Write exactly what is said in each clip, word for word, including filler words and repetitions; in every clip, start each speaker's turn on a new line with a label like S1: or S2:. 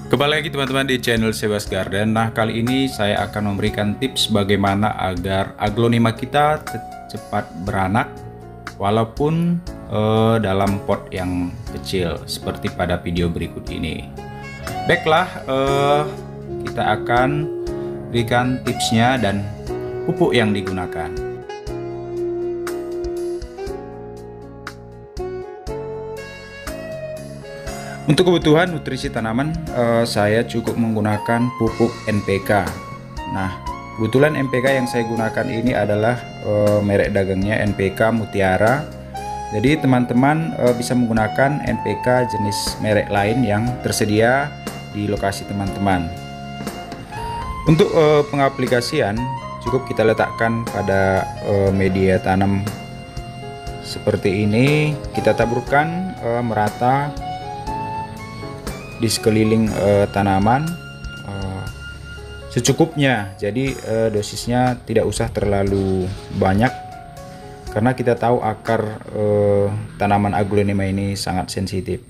S1: Kembali lagi teman-teman di channel Sebas Garden. Nah, kali ini saya akan memberikan tips bagaimana agar aglonema kita cepat beranak walaupun eh, dalam pot yang kecil seperti pada video berikut ini. Baiklah, eh, kita akan berikan tipsnya dan pupuk yang digunakan. Untuk kebutuhan nutrisi tanaman, eh, saya cukup menggunakan pupuk N P K. Nah, kebetulan N P K yang saya gunakan ini adalah eh, merek dagangnya N P K Mutiara. Jadi teman-teman eh, bisa menggunakan N P K jenis merek lain yang tersedia di lokasi teman-teman. Untuk eh, pengaplikasian, cukup kita letakkan pada eh, media tanam seperti ini. Kita taburkan eh, merata di sekeliling uh, tanaman uh, secukupnya. Jadi uh, dosisnya tidak usah terlalu banyak karena kita tahu akar uh, tanaman aglonema ini sangat sensitif.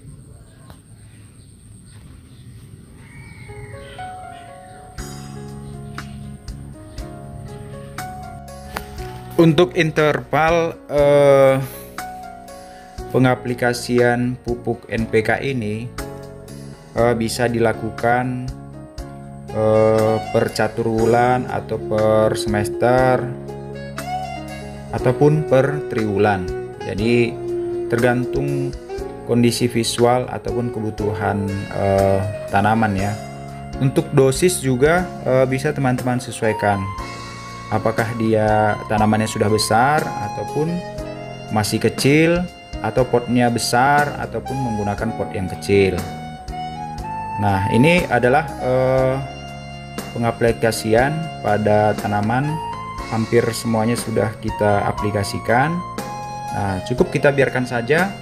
S1: Untuk interval uh, pengaplikasian pupuk N P K ini Uh, bisa dilakukan uh, per caturwulan atau per semester ataupun per triwulan. Jadi tergantung kondisi visual ataupun kebutuhan uh, tanaman ya. Untuk dosis juga uh, bisa teman-teman sesuaikan. Apakah dia tanamannya sudah besar ataupun masih kecil, atau potnya besar ataupun menggunakan pot yang kecil. Nah, ini adalah eh, pengaplikasian pada tanaman. Hampir semuanya sudah kita aplikasikan. Nah, cukup kita biarkan saja.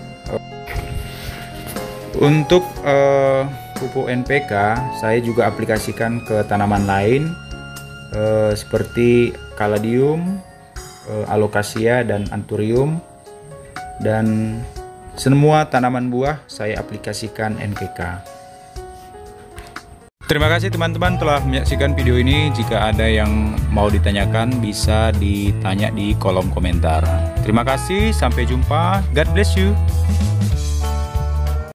S1: Untuk eh, pupuk N P K, saya juga aplikasikan ke tanaman lain eh, seperti caladium, eh, alocasia, dan anthurium. Dan semua tanaman buah saya aplikasikan N P K. Terima kasih teman-teman telah menyaksikan video ini. Jika ada yang mau ditanyakan bisa ditanya di kolom komentar. Terima kasih, sampai jumpa. God bless you.